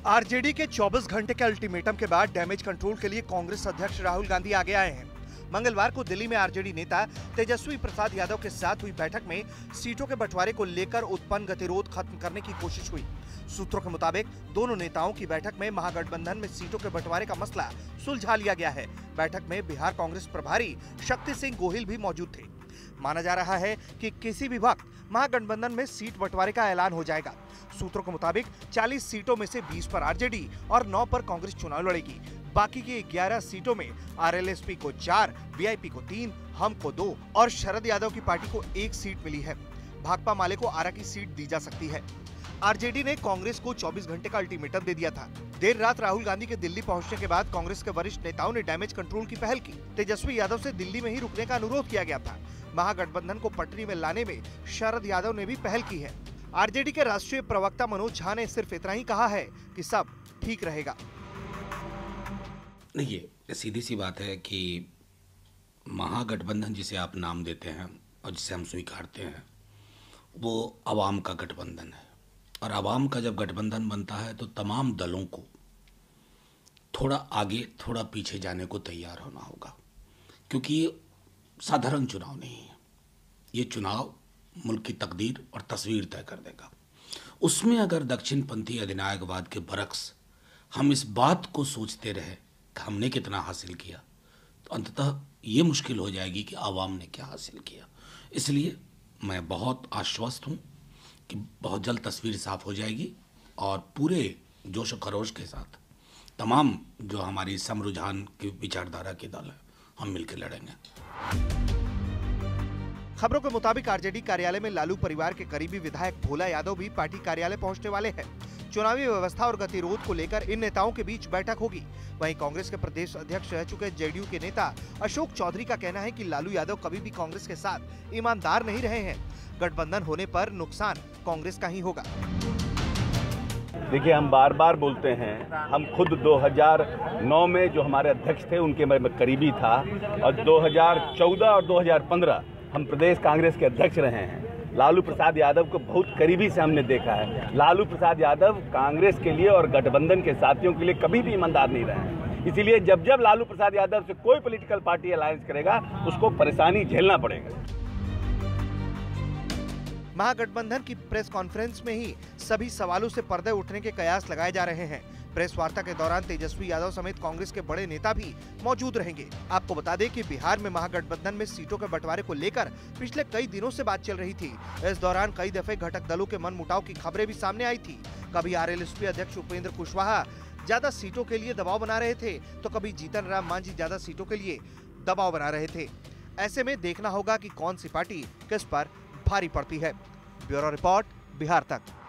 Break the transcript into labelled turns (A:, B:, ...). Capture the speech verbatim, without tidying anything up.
A: RJD के चौबीस घंटे के अल्टीमेटम के बाद डैमेज कंट्रोल के लिए कांग्रेस अध्यक्ष राहुल गांधी आगे आए हैं। मंगलवार को दिल्ली में आरजेडी नेता तेजस्वी प्रसाद यादव के साथ हुई बैठक में सीटों के बंटवारे को लेकर उत्पन्न गतिरोध खत्म करने की कोशिश हुई। सूत्रों के मुताबिक दोनों नेताओं की बैठक में महागठबंधन में सीटों के बंटवारे का मसला सुलझा लिया गया है। बैठक में बिहार कांग्रेस प्रभारी शक्ति सिंह गोहिल भी मौजूद थे। माना जा रहा है कि किसी भी वक्त महागठबंधन में सीट बंटवारे का ऐलान हो जाएगा। सूत्रों के मुताबिक चालीस सीटों में से बीस पर आरजेडी और नौ पर कांग्रेस चुनाव लड़ेगी। बाकी की ग्यारह सीटों में आरएलएसपी को चार, वीआईपी को तीन, हम को दो और शरद यादव की पार्टी को एक सीट मिली है। भाकपा माले को आरा की सीट दी जा सकती है। आरजेडी ने कांग्रेस को चौबीस घंटे का अल्टीमेटम दे दिया था। देर रात राहुल गांधी के दिल्ली पहुंचने के बाद कांग्रेस के वरिष्ठ नेताओं ने डैमेज कंट्रोल की पहल की। तेजस्वी यादव से दिल्ली में ही रुकने का अनुरोध किया गया था। महागठबंधन को पटरी में लाने में शरद यादव ने भी पहल की है। आरजेडी के राष्ट्रीय प्रवक्ता मनोज झा ने सिर्फ इतना ही कहा है कि सब ठीक रहेगा।
B: नहीं, ये सीधी सी बात है कि महागठबंधन जिसे आप नाम देते हैं और जिसे हम स्वीकारते हैं वो अवाम का गठबंधन है। और अवाम का जब गठबंधन बनता है तो तमाम दलों को थोड़ा आगे थोड़ा पीछे जाने को तैयार होना होगा, क्योंकि ये साधारण चुनाव नहीं है। ये चुनाव मुल्क की तकदीर और तस्वीर तय कर देगा। उसमें अगर दक्षिणपंथी अधिनायकवाद के बरक्स हम इस बात को सोचते रहे कि हमने कितना हासिल किया, तो अंततः ये मुश्किल हो जाएगी कि आवाम ने क्या हासिल किया। इसलिए मैं बहुत आश्वस्त हूँ कि बहुत जल्द तस्वीर साफ हो जाएगी और पूरे जोश और खरोश के साथ तमाम जो हमारी समरुझान की विचारधारा के दल है, हम मिलकर लड़ेंगे।
A: खबरों के मुताबिक आरजेडी कार्यालय में लालू परिवार के करीबी विधायक भोला यादव भी पार्टी कार्यालय पहुंचने वाले हैं। चुनावी व्यवस्था और गतिरोध को लेकर इन नेताओं के बीच बैठक होगी। वहीं कांग्रेस के प्रदेश अध्यक्ष रह चुके जेडीयू के नेता अशोक चौधरी का कहना है कि लालू यादव कभी भी कांग्रेस के साथ ईमानदार नहीं रहे हैं। गठबंधन होने पर नुकसान कांग्रेस का ही होगा।
C: देखिए, हम बार बार बोलते हैं, हम खुद दो हज़ार नौ में जो हमारे अध्यक्ष थे उनके मैं करीबी था और दो हज़ार चौदह और दो हज़ार पंद्रह हम प्रदेश कांग्रेस के अध्यक्ष रहे हैं। लालू प्रसाद यादव को बहुत करीबी से हमने देखा है। लालू प्रसाद यादव कांग्रेस के लिए और गठबंधन के साथियों के लिए कभी भी ईमानदार नहीं रहे हैं। इसीलिए जब जब लालू प्रसाद यादव से कोई पॉलिटिकल पार्टी अलायंस करेगा उसको परेशानी झेलना पड़ेगा।
A: महागठबंधन की प्रेस कॉन्फ्रेंस में ही सभी सवालों से पर्दे उठने के कयास लगाए जा रहे हैं। प्रेस वार्ता के दौरान तेजस्वी यादव समेत कांग्रेस के बड़े नेता भी मौजूद रहेंगे। आपको बता दें कि बिहार में महागठबंधन में सीटों के बंटवारे को लेकर पिछले कई दिनों से बात चल रही थी। इस दौरान कई दफे घटक दलों के मनमुटाव की खबरें भी सामने आई थी। कभी आरएलएसपी अध्यक्ष उपेंद्र कुशवाहा ज्यादा सीटों के लिए दबाव बना रहे थे, तो कभी जीतन राम मांझी ज्यादा सीटों के लिए दबाव बना रहे थे। ऐसे में देखना होगा कि कौन सी पार्टी किस पर भारी पड़ती है। ब्यूरो रिपोर्ट, बिहार तक।